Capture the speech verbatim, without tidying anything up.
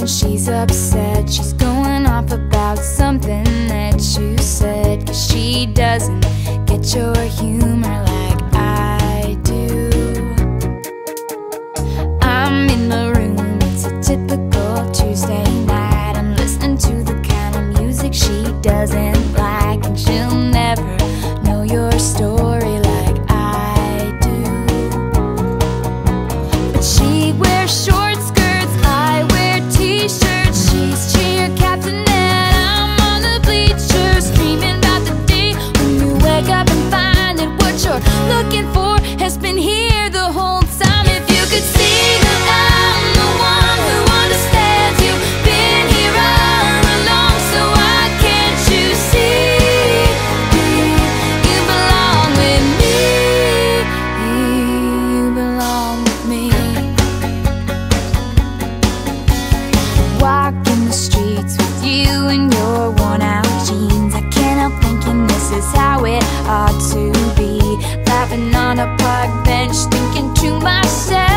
she's upset. She's going off about something that you said, 'cause she doesn't get your humor like I do. I'm in the room, it's a typical Tuesday night. I'm listening to the kind of music she doesn't like, and she'll never know your story like I do. But she wears short skirts, I wear t-shirts. She's cheer captain and I'm on the bleachers, dreaming about the day when you wake up and find that what you're looking for has been here the whole time. If you could see that I'm the one who understands you, been here all along, so why can't you see you belong with me? You belong with me. Walking the streets with you in your worn out jeans, I can't help thinking this is how it ought to be. Laughing on a park bench, thinking to myself,